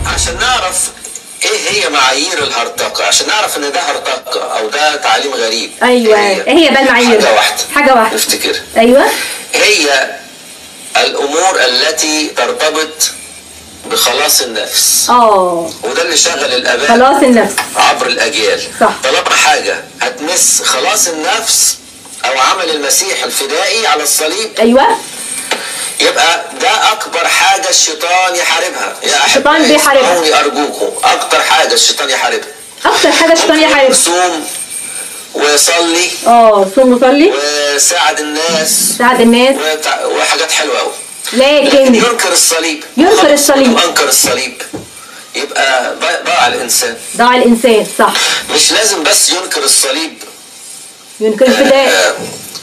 عشان نعرف ايه هي معايير الهرطقة، عشان نعرف ان ده هرطقة او ده تعليم غريب. ايوه ايه هي بقى المعايير؟ حاجة واحدة نفتكر. ايوه هي الامور التي ترتبط بخلاص النفس. وده اللي شغل الاباء، خلاص النفس عبر الاجيال. صح. طالما حاجة هتمس خلاص النفس او عمل المسيح الفدائي على الصليب، ايوه، يبقى ده اكبر حاجة الشيطان يحاربها. يا الشيطان بيحاربها، ارجوكم، اكتر حاجة الشيطان يحاربها، اكتر حاجة الشيطان يحاربها. صوم وصلي، صوم وصلي وساعد الناس، وحاجات حلوة قوي. لكن ينكر الصليب، انكر الصليب يبقى ضاع الانسان. صح. مش لازم بس ينكر الصليب، ينكر الفداء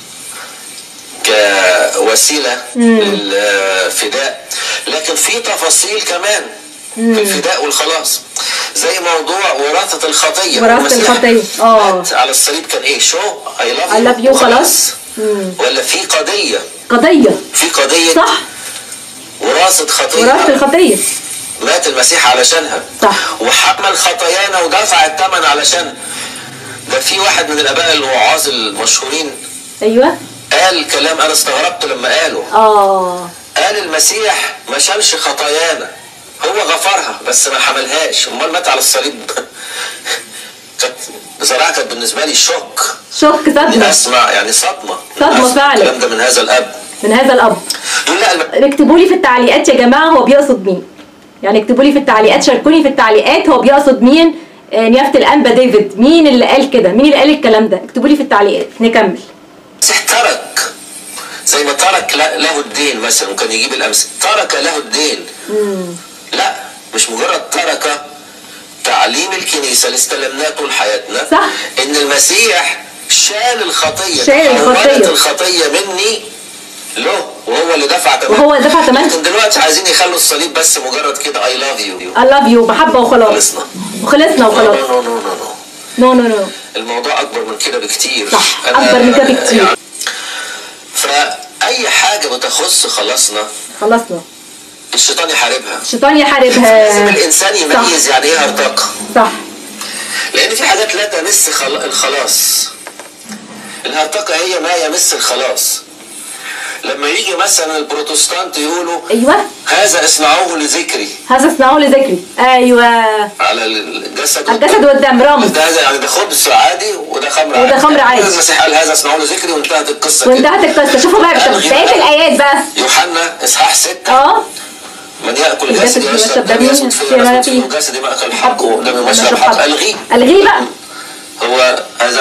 كوسيلة للفداء، لكن في تفاصيل كمان في الفداء والخلاص، زي موضوع وراثة الخطية. على الصليب كان ايه؟ شو I love you خلاص، ولا في قضية صح، وراثة الخطية مات المسيح علشانها، صح، وحمل خطايانا ودفع الثمن علشان. ده في واحد من الاباء الوعاظ المشهورين ايوه قال كلام انا استغربت لما قاله. قال المسيح ما شالش خطايانا، هو غفرها بس ما حملهاش، امال مات على الصليب. بصراحه كانت بالنسبه لي شوك، صدمه، اسمع يعني صدمه فعلا. الكلام ده من هذا الاب. اكتبوا لي في التعليقات يا جماعه هو بيقصد مين، يعني اكتبوا لي في التعليقات، شاركوني في التعليقات هو بيقصد مين. نيافة الأنبا ديفيد مين اللي قال كده، مين اللي قال الكلام ده؟ اكتبوا لي في التعليقات. نكمل. ترك زي ما ترك له الدين مثلا، وكان يجيب الامثله، ترك له الدين. لا، مش مجرد ترك تعليم الكنيسه اللي استلمناه طول حياتنا، صح، ان المسيح شال الخطيه، حولت الخطيه مني له، وهو اللي دفع ثمن. لكن دلوقتي عايزين يخلوا الصليب بس مجرد كده I love you محبه وخلاص، خلصنا وخلاص. نو الموضوع اكبر من كده بكتير. صح، اكبر من كده بكتير. يعني فاي حاجه بتخص خلصنا الشيطان يحاربها. لازم الانسان يميز يعني ايه هرطقه. صح، لان في حاجات لا تمس الخلاص. الهرطقه هي ما يمس الخلاص. لما يجي مثلا البروتستانت يقولوا ايوه هذا اصنعوه لذكري، ايوه، على الجسد والدم رمز. ده يعني ده خبز عادي وده خمر عادي. المسيح قال هذا اصنعوه لذكري، وانتهت القصه. شوفوا بقى بقيه الايات بقى. يوحنا اصحاح 6 من ياكل جسدي ويشرب دمي يسود فيه، وجسدي ماكل حق ودمي مشرب حق. الغي بقى. هو هذا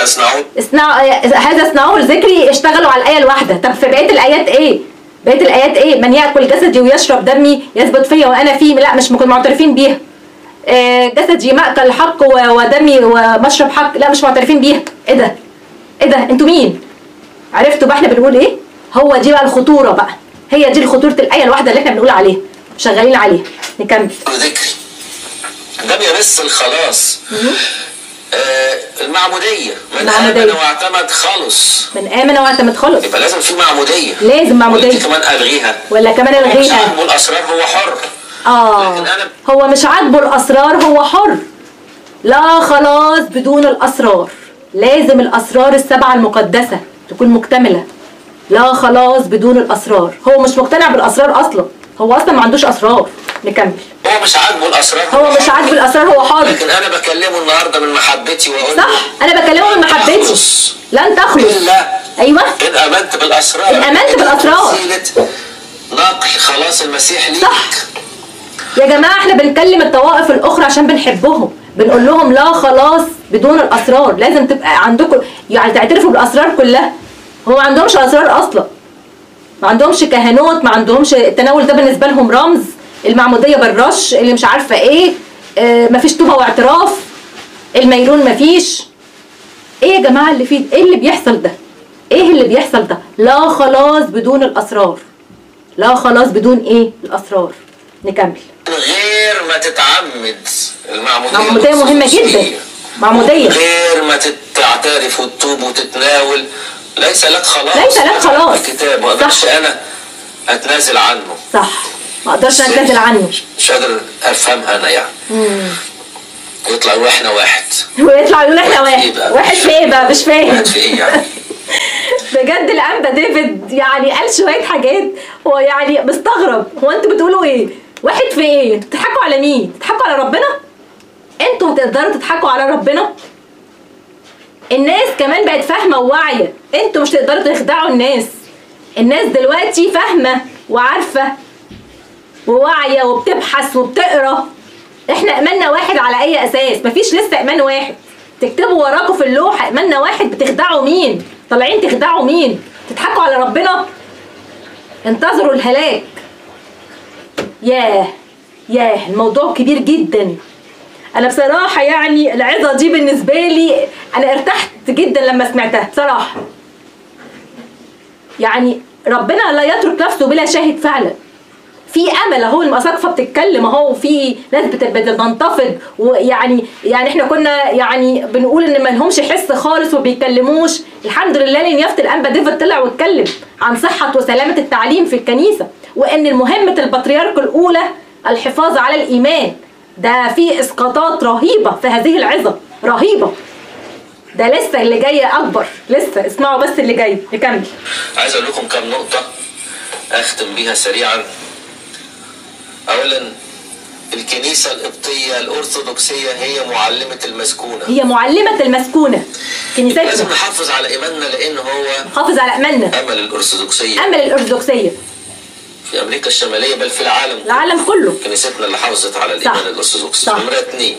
اصنعوه لذكري، اشتغلوا على الايه الواحده. طب في بقيه الايات ايه؟ من ياكل جسدي ويشرب دمي يثبت فيا وانا فيه. لا، مش معترفين بيها. جسدي ماكل حق ودمي ومشرب حق، لا مش معترفين بيها. ايه ده انتوا مين؟ عرفتوا بقى احنا بنقول ايه؟ هو دي بقى الخطوره بقى، هي دي خطوره الايه الواحده اللي احنا بنقول عليها، شغالين عليها. نكمل. ذكري ده بيمس الخلاص. المعمودية من آمن واعتمد خلص. يبقى لازم في معمودية. دي كمان ألغيها ولا كمان ألغيها؟ مش عاجبه الأسرار هو حر. لكن هو مش عاجبه الأسرار هو حر. لا خلاص بدون الأسرار. لازم الأسرار السبعة المقدسة تكون مكتملة. لا خلاص بدون الأسرار. هو مش مقتنع بالأسرار أصلا، هو أصلا ما عندوش أسرار. نكمل. هو مش عاجبه الأسرار هو حر. لكن أنا بكلمه النهارده من محبتي وأقول صح، أنا بكلمه من محبتي. لن تخلص. أيوه. إن آمنت بالأسرار. وسيلة نقل خلاص المسيح ليك. صح. يا جماعة احنا بنكلم الطوائف الأخرى عشان بنحبهم، بنقول لهم لا خلاص بدون الأسرار. لازم تبقى عندكم يعني تعترفوا بالأسرار كلها. هو ما عندهمش أسرار أصلا، ما عندهمش كهنوت، ما عندهمش التناول ده بالنسبة لهم رمز. المعمودية بالرش، اللي مش عارفة ايه، مفيش توبة واعتراف، الميلون مفيش. ايه يا جماعة اللي فيه؟ ايه اللي بيحصل ده؟ لا خلاص بدون الأسرار. لا خلاص بدون ايه؟ الأسرار. نكمل. غير ما تتعمد المعمودية مهمة جدا. غير ما تعترف وتتوب وتتناول ليس لك خلاص. الكتاب ما اقدرش انا اتنازل عنه. صح. ما اقدرش اتنازل عنه، مش قادر افهمها انا يعني. ويطلع يقول احنا واحد، ويطلع يقول احنا واحد. واحد في ايه بقى؟ مش فاهم. واحد في ايه يعني؟ بجد الانبا ديفيد يعني قال شويه حاجات هو يعني مستغرب، هو انتوا بتقولوا ايه؟ واحد في ايه؟ انتوا بتضحكوا على مين؟ بتضحكوا على ربنا؟ انتوا هتقدروا تضحكوا على ربنا؟ الناس كمان بقت فاهمه وواعيه، انتوا مش تقدروا تخدعوا الناس. الناس دلوقتي فاهمه وعارفه وواعيه وبتبحث وبتقرا. احنا ايماننا واحد على اي اساس؟ مفيش لسه ايمان واحد. تكتبوا وراكم في اللوحه ايماننا واحد، بتخدعوا مين؟ طالعين تخدعوا مين؟ تضحكوا على ربنا؟ انتظروا الهلاك. ياه الموضوع كبير جدا. انا بصراحه يعني العظه دي بالنسبه لي انا ارتحت جدا لما سمعتها بصراحه. يعني ربنا لا يترك نفسه بلا شاهد فعلا. في امل اهو، المساقفه بتتكلم اهو، في ناس بتنتفض، ويعني احنا كنا يعني بنقول ان ما لهمش حس خالص وبيتكلموش. الحمد لله لان يافت الانبا ديفيد طلع واتكلم عن صحه وسلامه التعليم في الكنيسه، وان مهمه البطريرك الاولى الحفاظ على الايمان. ده في اسقاطات رهيبه في هذه العظه، رهيبه. ده لسه اللي جاي اكبر، لسه اسمعوا بس اللي جاي. نكمل. عايز اقول لكم كام نقطه اختم بيها سريعا. اولا الكنيسه القبطيه الارثوذكسيه هي معلمه المسكونه، هي معلمه المسكونه. كنيستنا لازم نحافظ على ايماننا لان هو حافظ على ايماننا. امل الارثوذكسيه، امل الارثوذكسيه في امريكا الشماليه بل في العالم، العالم كله. كنيستنا اللي حافظت على الايمان الارثوذكسي. نمره 2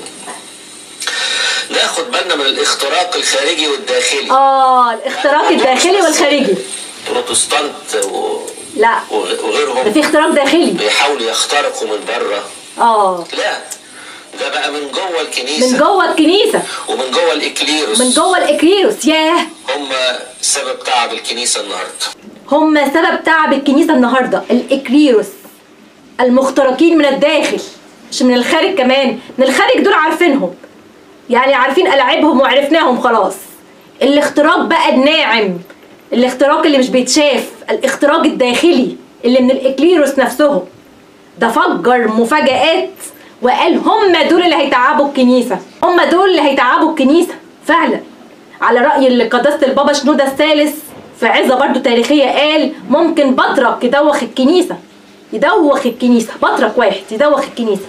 ناخد بالنا من الاختراق الخارجي والداخلي. الاختراق الداخلي والخارجي. بروتستانت لا وغيرهم ده في اختراق داخلي، بيحاولوا يخترقوا من بره. لا ده بقى من جوه الكنيسه، من جوه الكنيسه ومن جوه الاكليروس، من جوه الاكليروس. ياه، هم سبب تعب الكنيسه النهارده، هم سبب تعب الكنيسه النهارده. الاكليروس المخترقين من الداخل مش من الخارج كمان. من الخارج دول عارفينهم، يعني عارفين ألعابهم وعرفناهم خلاص. الاختراق بقى الناعم، الاختراق اللي مش بيتشاف، الاختراق الداخلي اللي من الإكليروس نفسهم. ده فجر مفاجآت وقال هم دول اللي هيتعبوا الكنيسة، هم دول اللي هيتعبوا الكنيسة فعلا. على رأي اللي قداسة البابا شنودة الثالث في عظة برضو تاريخية قال ممكن بطرك يدوخ الكنيسة، يدوخ الكنيسة، بطرك واحد يدوخ الكنيسة.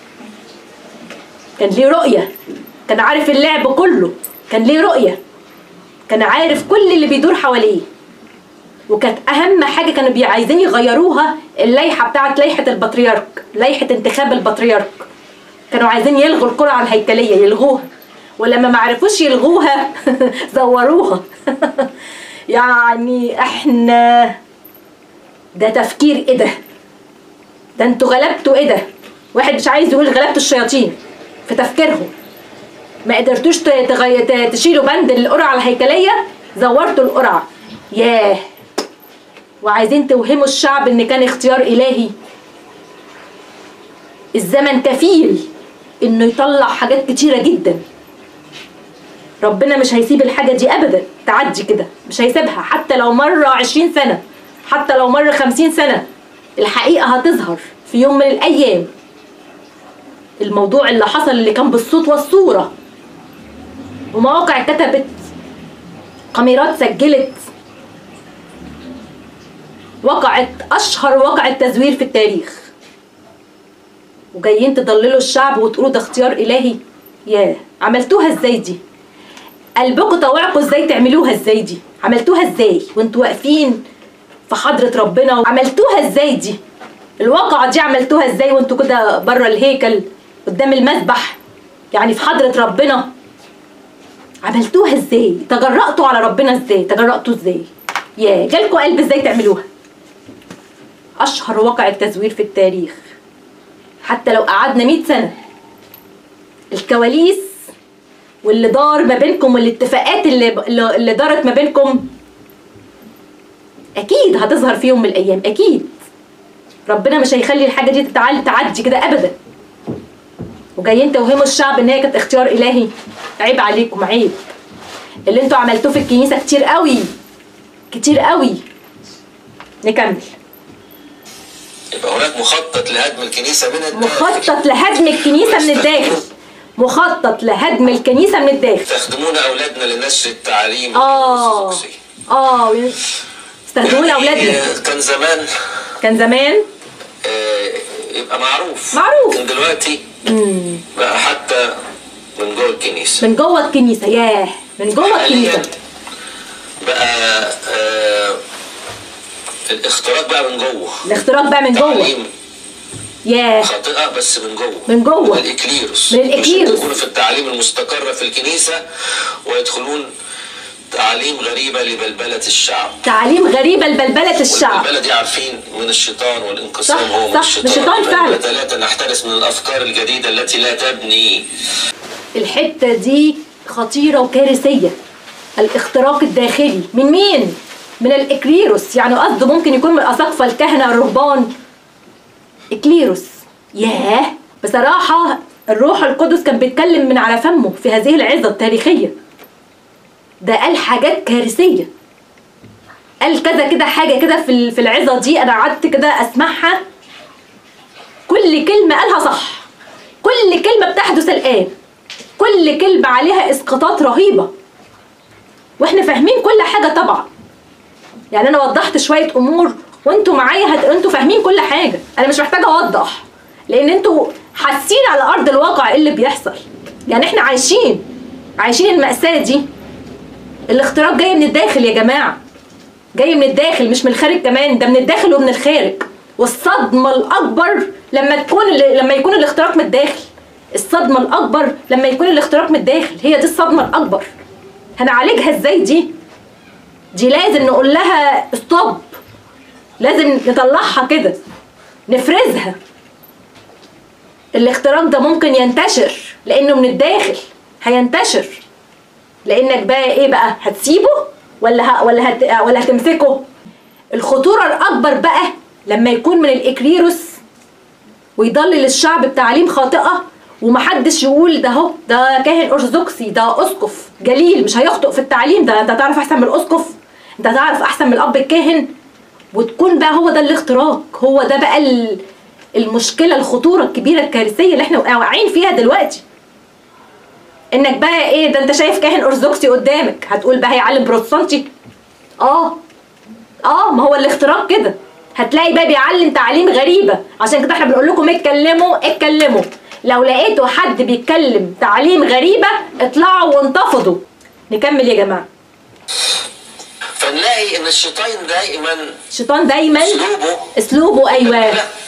كان ليه رؤية، كان عارف اللعب كله، كان ليه رؤية، كان عارف كل اللي بيدور حواليه. وكانت أهم حاجة كانوا عايزين يغيروها اللائحة بتاعت لائحة البطريرك، لائحة انتخاب البطريرك. كانوا عايزين يلغوا القرعة الهيكلية، يلغوها، ولما ما عرفوش يلغوها زوروها. يعني احنا ده تفكير ايه ده؟ ده انتوا غلبتوا ايه ده؟ واحد مش عايز يقول غلبتوا الشياطين في تفكيرهم. ما قدرتوش تشيلوا بند القرعة الهيكلية، زورتوا القرعة. ياه، وعايزين توهموا الشعب ان كان اختيار الهي. الزمن كفيل انه يطلع حاجات كتيرة جدا. ربنا مش هيسيب الحاجة دي ابدا تعدي كده، مش هيسيبها. حتى لو مر 20 سنة، حتى لو مر 50 سنة، الحقيقة هتظهر في يوم من الايام. الموضوع اللي حصل اللي كان بالصوت والصورة، ومواقع كتبت، كاميرات سجلت، وقعت اشهر وقعة تزوير في التاريخ، وجايين تضللوا الشعب وتقولوا ده اختيار الهي. ياه، عملتوها ازاي دي؟ قلبكم طوعكم ازاي تعملوها ازاي دي؟ عملتوها ازاي وانتوا واقفين في حضرة ربنا؟ عملتوها ازاي دي؟ الواقعة دي عملتوها ازاي وانتوا كده بره الهيكل قدام المذبح، يعني في حضرة ربنا؟ عملتوها ازاي؟ تجرأتوا على ربنا ازاي؟ تجرأتوا ازاي؟ ياه، جالكوا قلب ازاي تعملوها؟ اشهر واقعة تزوير في التاريخ. حتى لو قعدنا 100 سنة، الكواليس واللي دار ما بينكم والاتفاقات اللي دارت ما بينكم اكيد هتظهر في يوم من الايام. اكيد ربنا مش هيخلي الحاجة دي تعدي كده ابدا. وجايين توهموا الشعب ان هي كانت اختيار الهي. عيب عليكم، عيب. اللي انتوا عملتوه في الكنيسة كتير قوي، كتير قوي. نكمل. يبقى هناك مخطط لهدم الكنيسة من الداخل. مخطط لهدم الكنيسة من الداخل. مخطط لهدم الكنيسة من الداخل. يستخدمون أولادنا لنشر التعليم يستخدمون يعني أولادنا. كان زمان يبقى معروف. لكن دلوقتي بقى حتى من جوه الكنيسة. من جوه الكنيسة. ياه، من جوه الكنيسة بقى الاختراق بقى من جوه. الاختراق بقى من جوه. ياه، خاطئة بس من جوه. من جوه. من الإكليروس. مش يدخلوا في التعليم المستقرة في الكنيسة ويدخلون تعاليم غريبة لبلبلة الشعب. تعاليم غريبة لبلبلة الشعب. والبلبلة دي عارفين من الشيطان، والانقسام هو من الشيطان فعلا. ثلاثة، نحترس من الأفكار الجديدة التي لا تبني. الحتة دي خطيرة وكارثية. الاختراق الداخلي من مين؟ من الإكليروس. يعني قصده ممكن يكون من الأساقفة، الكهنة، الرهبان. إكليروس. ياه، بصراحة الروح القدس كان بيتكلم من على فمه في هذه العظة التاريخية. ده قال حاجات كارثية، قال كذا كده حاجة كده في العظة دي. أنا قعدت كده أسمعها، كل كلمة قالها صح، كل كلمة بتحدث الآن، كل كلمة عليها إسقاطات رهيبة، وإحنا فاهمين كل حاجة طبعا. يعني أنا وضحت شوية أمور وأنتوا معايا أنتوا فاهمين كل حاجة. أنا مش محتاجة أوضح، لأن أنتوا حاسين على أرض الواقع إيه اللي بيحصل. يعني إحنا عايشين المأساة دي. الاختراق جاي من الداخل يا جماعة، جاي من الداخل مش من الخارج كمان، ده من الداخل ومن الخارج. والصدمة الأكبر لما يكون الاختراق من الداخل. الصدمة الأكبر لما يكون الاختراق من الداخل، هي دي الصدمة الأكبر. هنعالجها ازاي دي لازم نقول لها ستوب، لازم نطلعها كده، نفرزها. الاختراق ده ممكن ينتشر لأنه من الداخل، هينتشر. لأنك بقى ايه بقى، هتسيبه ولا هتمسكه؟ الخطورة الأكبر بقى لما يكون من الإكليروس ويضلل الشعب بتعليم خاطئة، ومحدش يقول ده كاهن أرثوذكسي، ده أسقف جليل مش هيخطئ في التعليم، ده انت تعرف أحسن من الأسقف، انت تعرف أحسن من الأب الكاهن. وتكون بقى هو ده الاختراق، هو ده بقى المشكلة، الخطورة الكبيرة الكارثية اللي احنا واقعين فيها دلوقتي. انك بقى ايه ده، انت شايف كاهن أرثوذكسي قدامك هتقول بقى هيعلم بروتستانتي؟ ما هو الاختراق كده. هتلاقي بقى بيعلم تعليم غريبة. عشان كده احنا بنقول لكم اتكلموا. لو لقيتوا حد بيتكلم تعليم غريبة اطلعوا وانتفضوا. نكمل يا جماعة. فنلاقي ان الشيطان دايما اسلوبه ايوه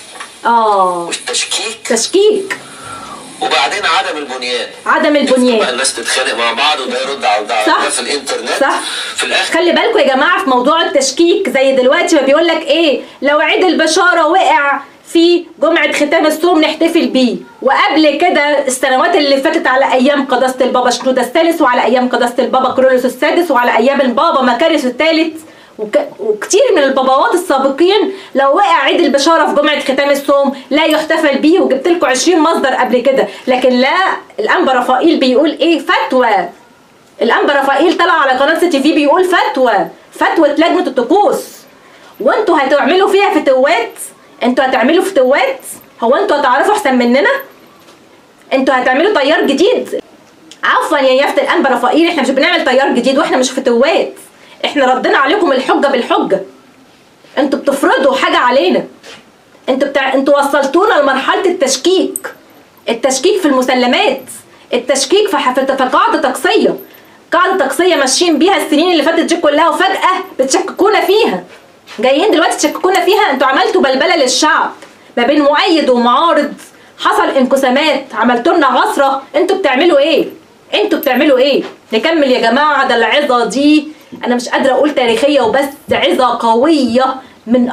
والتشكيك. وبعدين عدم البنيان. بقى الناس تتخانق مع بعض وده يرد على ده في الانترنت. صح. في الاخر خلي بالكم يا جماعه في موضوع التشكيك، زي دلوقتي ما بيقول لك ايه، لو عيد البشاره وقع في جمعه ختام الصوم نحتفل بيه. وقبل كده السنوات اللي فاتت على ايام قداسه البابا شنودة الثالث، وعلى ايام قداسه البابا كيرلس السادس، وعلى ايام البابا مكاريوس الثالث، وكتير من الباباوات السابقين لو وقع عيد البشاره في جمعه ختام الصوم لا يحتفل بيه. وجبت لكم 20 مصدر قبل كده. لكن لا، الانبا رفائيل بيقول ايه؟ فتوى. الانبا رفائيل طلع على قناه سي تي في بيقول فتوى لجنه الطقوس. وانتوا هتعملوا فيها فتوات؟ انتوا هتعملوا فتوات؟ هو انتوا هتعرفوا احسن مننا؟ انتوا هتعملوا تيار جديد؟ عفوا يا يافت الانبا رفائيل، احنا مش بنعمل تيار جديد واحنا مش فتوات. احنا ردنا عليكم الحجه بالحجه. انتوا بتفرضوا حاجه علينا. انتوا وصلتونا لمرحله التشكيك في المسلمات، التشكيك في قاعده طقسيه ماشيين بيها السنين اللي فاتت دي كلها، وفجاه بتشككونا فيها. جايين دلوقتي تشككونا فيها. انتوا عملتوا بلبله للشعب ما بين مؤيد ومعارض، حصل انقسامات، عملتوا لنا عصره. انتوا بتعملوا ايه؟ نكمل يا جماعه. ده العظه دي انا مش قادره اقول تاريخيه وبس، عظه قويه من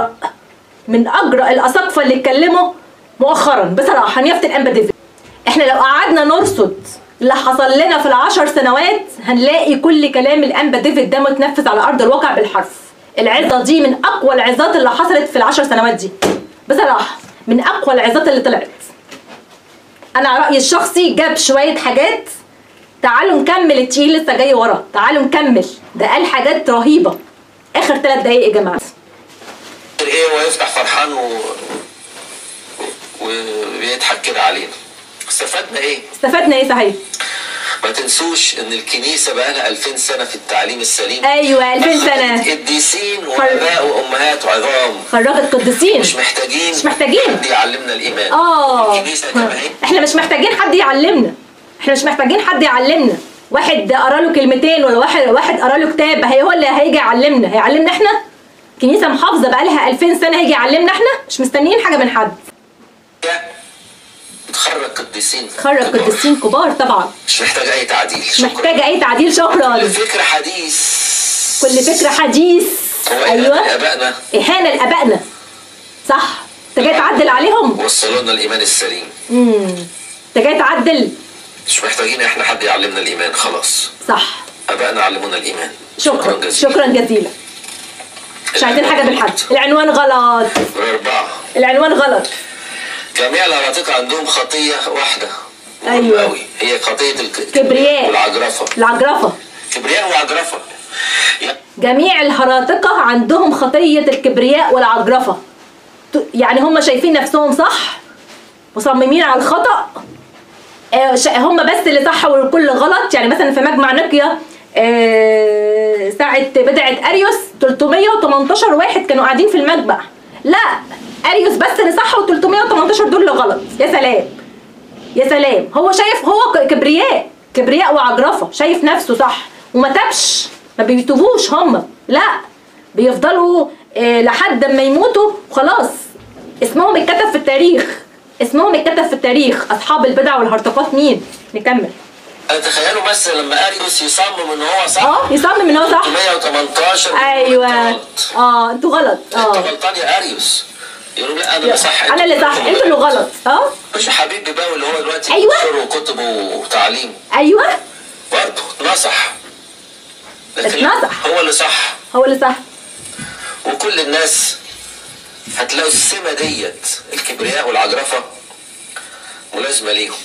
اجرأ الاساقفه اللي اتكلموا مؤخرا بصراحه. نيافه الانبا ديفيد، احنا لو قعدنا نرصد اللي حصل لنا في ال10 سنوات هنلاقي كل كلام الانبا ديفيد ده متنفذ على ارض الواقع بالحرف. العظه دي من اقوى العظات اللي حصلت في ال10 سنوات دي بصراحه، من اقوى العظات اللي طلعت. انا رايي الشخصي جاب شويه حاجات. تعالوا نكمل، التقيل لسه جاي ورا. تعالوا نكمل، ده قال حاجات رهيبه. اخر 3 دقايق يا جماعه. ايه ويفتح فرحان بيضحك كده علينا. استفدنا ايه؟ استفدنا ايه صحيح؟ ما تنسوش ان الكنيسه بقى لها 2000 سنه في التعليم السليم. ايوه 2000 سنه. قديسين واباء وامهات عظام. خرجت قديسين. مش محتاجين حد يعلمنا الايمان. الكنيسه كما هي. احنا مش محتاجين حد يعلمنا. واحد قرا له كلمتين ولا واحد قرا له كتاب هو اللي هيجي يعلمنا. هيعلمنا احنا؟ كنيسه محافظه بقى لها 2000 سنه هيجي يعلمنا احنا؟ مش مستنيين حاجه من حد. بتخرج قديسين. قديسين كبار طبعا. مش محتاجه اي تعديل. محتاجه اي تعديل. شكرا. كل فكره حديث. ايوه. لابائنا. اهانه لابائنا. صح. انت جاي تعدل عليهم؟ وصلوا لنا الايمان السليم. انت جاي تعدل؟ مش محتاجين احنا حد يعلمنا الايمان خلاص. صح. ابائنا علمونا الايمان. شكرا جزيلا. مش عايزين حاجه من حد. العنوان غلط. 4. العنوان غلط. جميع الهراطقة عندهم خطية واحدة. ايوه. هي خطية الكبرياء والعجرفة. كبرياء وعجرفة. جميع الهراطقة عندهم خطية الكبرياء والعجرفة. يعني هم شايفين نفسهم صح، مصممين على الخطأ، هم بس اللي صح والكل غلط. يعني مثلا في مجمع نقيا ساعة بدعة أريوس 318 واحد كانوا قاعدين في المجمع. لا، أريوس بس اللي صح و318 دول اللي غلط. يا سلام. هو شايف هو كبرياء وعجرفة، شايف نفسه صح وما تبش، ما بيتوبوش هم. لا، بيفضلوا لحد ما يموتوا وخلاص. اسمهم اتكتب في التاريخ. أصحاب البدع والهرطقات مين؟ نكمل. تخيلوا بس لما أريوس يصمم ان هو صح. يصمم ان هو صح. 118. ايوه. انتوا غلط. انت غلطان يا أريوس. يقولوا لا انا اللي صح. انا اللي صح، انتوا اللي غلط. مش حبيب بيباوي اللي هو دلوقتي بينشر كتبه وتعليم. ايوه. برضه اتنصح. لكن هو اللي صح. وكل الناس هتلاقوا السمة ديت الكبرياء والعجرفة ملازمة ليهم.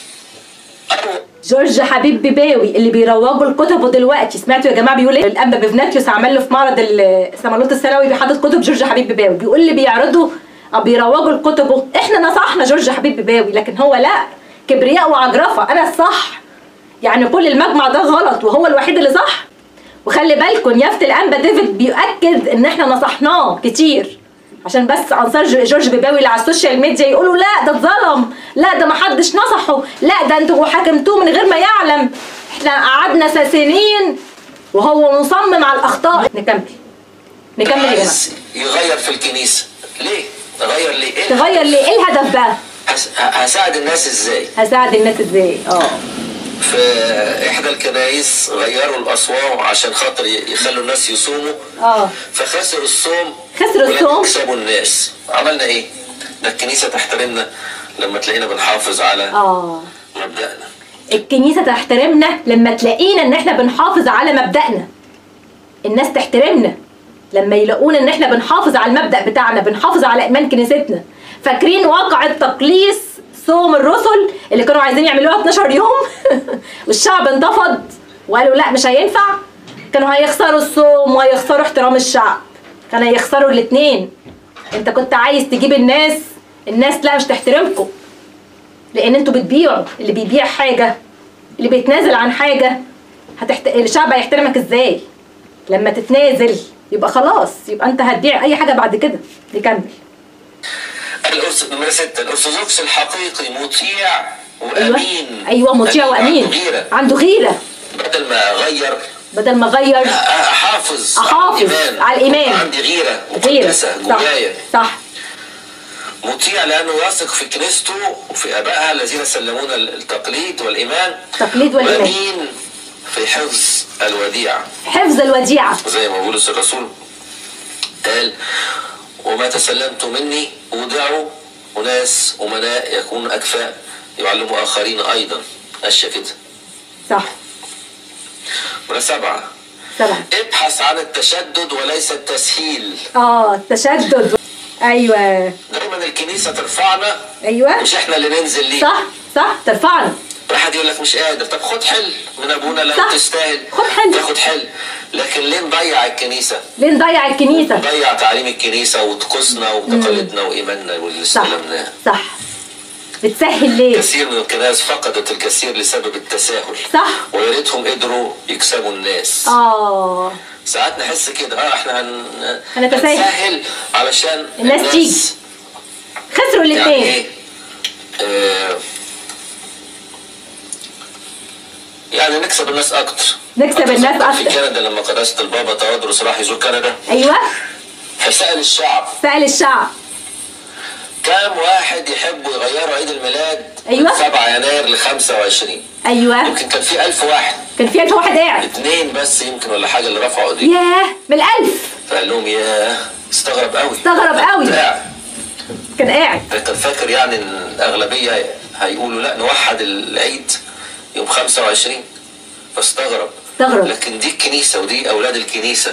جورج حبيب بيباوي اللي بيروجوا لكتبه دلوقتي، سمعتوا يا جماعه بيقول ايه؟ الانبا بفناتيوس عمل له في معرض السمالوت السنوي بيحدد كتب جورج حبيب بيباوي، بيقول لي بيعرضوا او بيروجوا لكتبه. احنا نصحنا جورج حبيب بيباوي، لكن هو لا، كبرياء وعجرفه. انا الصح، يعني كل المجمع ده غلط وهو الوحيد اللي صح. وخلي بالكم يافت الانبا ديفيد بيؤكد ان احنا نصحناه كتير، عشان بس انصار جورج بيباوي اللي على السوشيال ميديا يقولوا لا ده اتظلم، لا ده ما حدش نصحه، لا ده انتوا حاكمتوه من غير ما يعلم. احنا قعدنا سنين وهو مصمم على الاخطاء. نكمل يا جماعه. يغير في الكنيسه ليه؟ تغير ليه؟ ايه الهدف بقى؟ هساعد الناس ازاي؟ في احدى الكنائس غيروا الاصوام عشان خاطر يخلوا الناس يصوموا. فخسروا الصوم. يكسبوا الناس. عملنا ايه؟ ده الكنيسه تحترمنا لما تلاقينا بنحافظ على مبدأنا. الكنيسه تحترمنا لما تلاقينا ان احنا بنحافظ على مبدأنا. الناس تحترمنا لما يلاقونا ان احنا بنحافظ على المبدأ بتاعنا، بنحافظ على ايمان كنيستنا. فاكرين واقع التقليص صوم الرسل اللي كانوا عايزين يعملوها 12 يوم والشعب انتفض وقالوا لا مش هينفع؟ كانوا هيخسروا الصوم وهيخسروا احترام الشعب، كانوا هيخسروا الاثنين. انت كنت عايز تجيب الناس لا مش تحترمكم، لان انتوا بتبيعوا. اللي بيبيع حاجه، اللي بيتنازل عن حاجه، الشعب هيحترمك ازاي؟ لما تتنازل يبقى خلاص، يبقى انت هتبيع اي حاجه بعد كده. نكمل. نمرة 6. الأرثوذكس الحقيقي مطيع وأمين. أيوة مطيع وأمين. عنده غيرة. بدل ما غير أحافظ على الإيمان. عندي غيرة مقدسة جوايا. صح. مطيع لأنه يثق في كنيسته وفي آبائها الذين سلمونا التقليد والإيمان. وأمين في حفظ الوديعة. زي ما بولس الرسول قال: وما تسلمت مني أودعوا أناس أمناء يكونوا أكفاء يعلموا آخرين أيضا. أشياء كده. صح. نمرة 7. ابحث عن التشدد وليس التسهيل. التشدد. أيوة. دايما الكنيسة ترفعنا. أيوة. مش إحنا اللي ننزل ليه. صح ترفعنا. واحد يقول لك مش قادر، طب خد حل من أبونا لو تستاهل. تاخد حل. لكن ليه نضيع الكنيسة؟ نضيع تعليم الكنيسة وطقوسنا وتقاليدنا وإيماننا واللي استلمناه. صح. بتسهل ليه؟ كثير من الكنائس فقدت الكثير لسبب التساهل. صح. ويا ريتهم قدروا يكسبوا الناس. ساعات نحس كده احنا هنتساهل علشان الناس تيجي. خسروا الاثنين. يعني يعني نكسب الناس اكتر. نكسب الناس اكتر. في كندا لما قداسة البابا تودرس راح يزور كندا. ايوه. فسأل الشعب. سأل الشعب. كم واحد يحبوا يغيروا عيد الميلاد؟ ايوه. من 7 يناير ل 25. ايوه. يمكن كان في 1000 واحد. كان في 1000 واحد قاعد. 2 بس يمكن ولا حاجة اللي رفعوا ايديهم. ياه من ال1000. فقال لهم ياه استغرب قوي. استغرب قوي. كان قاعد. كان فاكر يعني ان الاغلبية هيقولوا لا نوحد العيد يوم 25. فاستغرب. لكن دي الكنيسة ودي اولاد الكنيسة.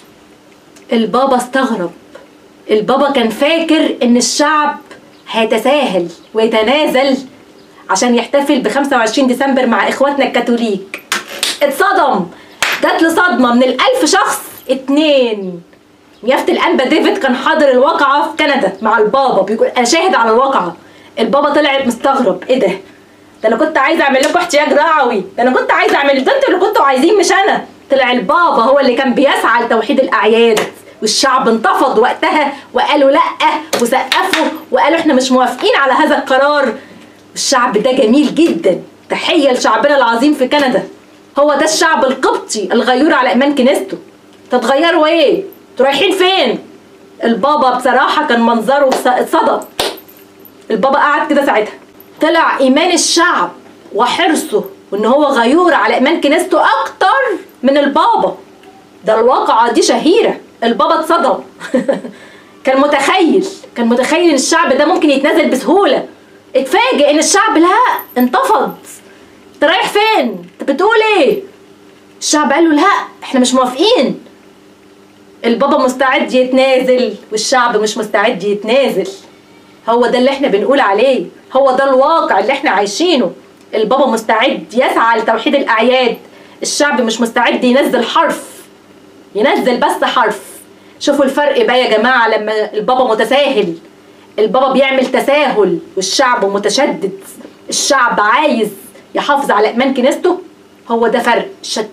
البابا استغرب. البابا كان فاكر ان الشعب هيتساهل ويتنازل عشان يحتفل ب 25 ديسمبر مع اخواتنا الكاثوليك. اتصدم. جات له صدمه. من ال1000 شخص 2. يافت الانبا ديفيد كان حاضر الواقعه في كندا مع البابا، بيقول انا شاهد على الواقعه. البابا طلع مستغرب. ايه ده انا كنت عايز اعمل لكم احتياج رعوي، ده انا كنت عايز اعمل، ده انتوا اللي كنتوا عايزين مش انا. طلع البابا هو اللي كان بيسعى لتوحيد الاعياد، والشعب انتفض وقتها وقالوا لا وسقفوا وقالوا احنا مش موافقين على هذا القرار. الشعب ده جميل جدا. تحيه لشعبنا العظيم في كندا. هو ده الشعب القبطي الغيور على ايمان كنيسته. تتغيروا ايه؟ انتوا رايحين فين؟ البابا بصراحه كان منظره اتصدم. البابا قعد كده ساعتها. طلع ايمان الشعب وحرصه وان هو غيور على ايمان كنيسته اكتر من البابا. ده الواقعه دي شهيره. البابا اتصدم. كان متخيل ان الشعب ده ممكن يتنازل بسهوله. اتفاجئ ان الشعب لا انتفض. انت رايح فين؟ انت بتقول ايه؟ الشعب قال له لا احنا مش موافقين. البابا مستعد يتنازل والشعب مش مستعد يتنازل. هو ده اللي احنا بنقول عليه. هو ده الواقع اللي احنا عايشينه. البابا مستعد يسعى لتوحيد الاعياد. الشعب مش مستعد ينزل حرف. ينزل بس حرف. شوفوا الفرق بقى يا جماعة لما البابا متساهل. البابا بيعمل تساهل والشعب متشدد. الشعب عايز يحافظ على ايمان كنيسته. هو ده فرق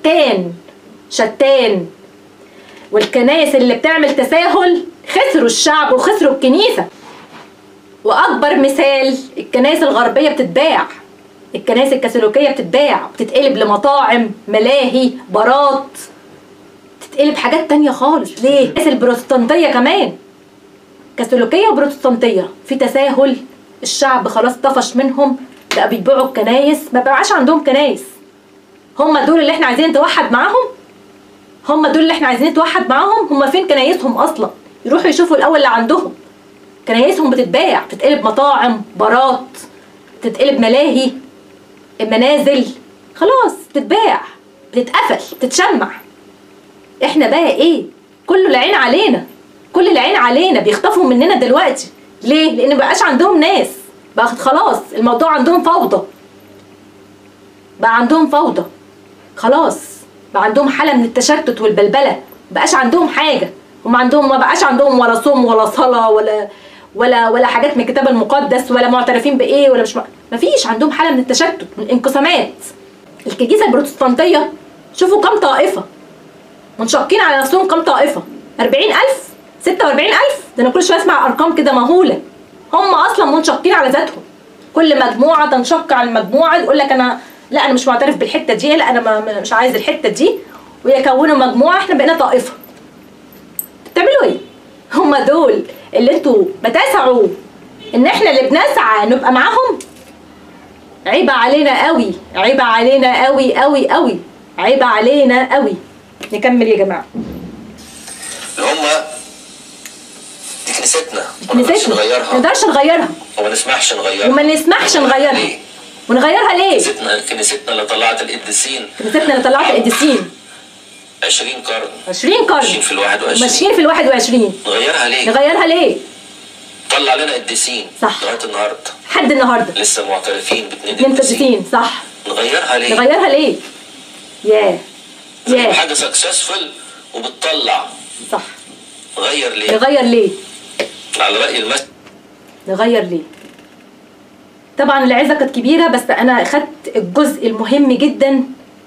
شتان. والكنائس اللي بتعمل تساهل خسروا الشعب وخسروا الكنيسة. واكبر مثال الكنائس الغربية بتتباع. الكنائس الكاثوليكية بتتباع بتتقلب لمطاعم، ملاهي، بارات، تتقلب حاجات تانية خالص. ليه؟ الكنائس البروتستانتية كمان كاثوليكية وبروتستانتية في تساهل. الشعب خلاص طفش منهم. بقى بيبيعوا الكنايس. ما بقاش عندهم كنايس. هم دول اللي احنا عايزين نتوحد معاهم. هم فين كنايسهم اصلا؟ يروحوا يشوفوا الاول اللي عندهم. كنايسهم بتتباع بتتقلب مطاعم، بارات، بتتقلب ملاهي، المنازل خلاص بتتباع، بتتقفل، بتتشمع. احنا بقى ايه؟ كل العين علينا بيخطفوا مننا دلوقتي. ليه؟ لان مبقاش عندهم ناس. بقى خلاص الموضوع عندهم فوضى. خلاص بقى عندهم حالة من التشتت والبلبلة. مبقاش عندهم حاجة. ما بقاش عندهم ولا صوم ولا صلاة ولا حاجات من الكتاب المقدس ولا معترفين بايه ولا مش مفيش عندهم حالة من التشتت من الانقسامات. الكنيسة البروتستانتية شوفوا كم طائفة منشقين على نفسهم. كم طائفة؟ 40,000 46,000. ده انا كل شويه اسمع ارقام كده مهوله. هم اصلا منشقين على ذاتهم. كل مجموعه تنشق على المجموعه يقول لك انا لا انا مش معترف بالحته دي، لا انا مش عايز الحته دي، ويكونوا مجموعه. احنا بقينا طائفه. بتعملوا ايه؟ هم دول اللي انتوا بتسعوا ان احنا اللي بنسعى نبقى معاهم. عيب علينا قوي. نكمل يا جماعه. هم دي كنيستنا ما نقدرش نغيرها وما نسمحش نغيرها. ونغيرها ليه؟ كنيستنا اللي طلعت القديسين 20 قرن ماشيين في ال21. نغيرها ليه؟ طلع لنا قديسين لغايه النهارده. لحد النهارده لسه معترفين ب2 قديسين. صح. نغيرها ليه؟ ياه حاجه سكسسفul وبتطلع. صح. نغير ليه؟ على رأي نغير ليه؟ طبعا العظه كانت كبيره بس انا خدت الجزء المهم جدا.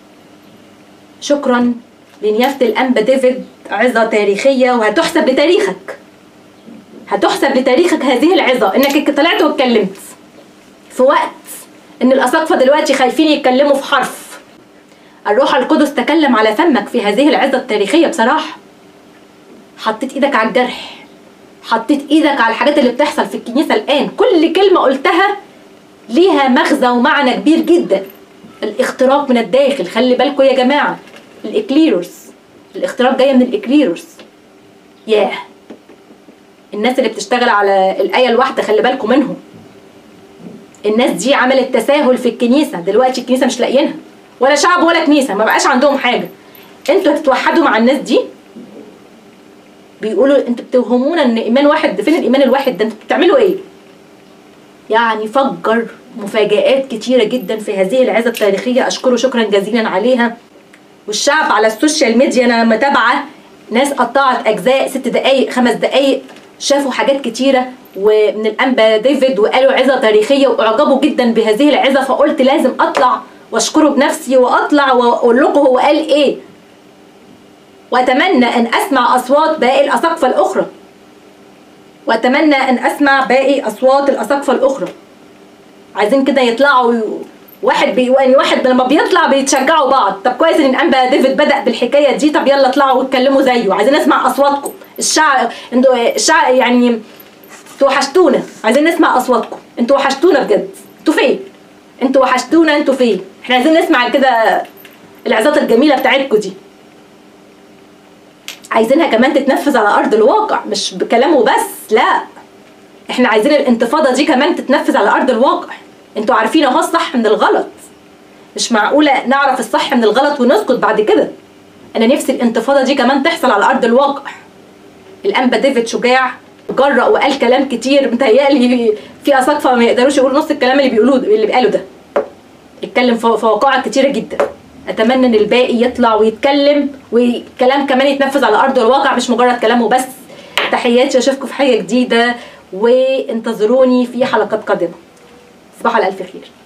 شكرا لنيافه الانبا ديفيد، عظه تاريخيه وهتحسب لتاريخك، هتحسب لتاريخك هذه العظه، انك طلعت واتكلمت في وقت ان الاساقفه دلوقتي خايفين يتكلموا في حرف. الروح القدس تكلم على فمك في هذه العظه التاريخيه. بصراحه حطيت ايدك على الجرح، حطيت ايدك على الحاجات اللي بتحصل في الكنيسه الان. كل كلمه قلتها ليها مغزى ومعنى كبير جدا. الاختراق من الداخل، خلي بالكم يا جماعه، الاكليروس، الاختراق جايه من الاكليروس. ياه، الناس اللي بتشتغل على الايه الواحده خلي بالكم منهم. الناس دي عملت تساهل في الكنيسه، دلوقتي الكنيسه مش لاقيينها، ولا شعب ولا كنيسه، ما بقاش عندهم حاجه. انتوا هتتوحدوا مع الناس دي؟ بيقولوا انتوا بتوهمونا ان ايمان واحد. فين الايمان الواحد ده؟ انتوا بتعملوا ايه؟ يعني فجر مفاجآت كتيره جدا في هذه العظه التاريخيه، اشكره شكرا جزيلا عليها. والشعب على السوشيال ميديا انا متابعه ناس قطعت اجزاء 6 دقائق 5 دقائق، شافوا حاجات كتيره ومن الانبا ديفيد وقالوا عظه تاريخيه واعجبوا جدا بهذه العظه. فقلت لازم اطلع واشكره بنفسي واطلع واقول لكم هو قال ايه. واتمنى ان اسمع اصوات باقي الاساقفه الاخرى، واتمنى ان اسمع باقي اصوات الاساقفه الاخرى. عايزين كده يطلعوا يعني واحد لما بيطلع بيتشجعوا بعض. طب كويس ان الانبا ديفيد بدأ بالحكايه دي، طب يلا اطلعوا واتكلموا زيه. عايزين نسمع اصواتكم. الشعب يعني انتوا وحشتونا، عايزين نسمع اصواتكم. انتوا وحشتونا بجد. انتوا فين؟ انتوا وحشتونا، انتوا فين؟ احنا عايزين نسمع كده العظات الجميله بتاعتكم دي. عايزينها كمان تتنفذ على ارض الواقع، مش بكلام وبس، لا، احنا عايزين الانتفاضه دي كمان تتنفذ على ارض الواقع. انتوا عارفين اهو الصح من الغلط، مش معقوله نعرف الصح من الغلط ونسكت بعد كده. انا نفسي الانتفاضه دي كمان تحصل على ارض الواقع. الانبا ديفيد شجاع، جرأ وقال كلام كتير متهيألي في اساقفه ما يقدروش يقولوا نص الكلام اللي بيقالوا ده. اتكلم في وقائع كتيره جدا. اتمنى ان الباقي يطلع ويتكلم والكلام كمان يتنفذ على ارض الواقع، مش مجرد كلام وبس. تحياتي، اشوفكم في حاجه جديده وانتظروني في حلقات قادمه. تصبحوا على الف خير.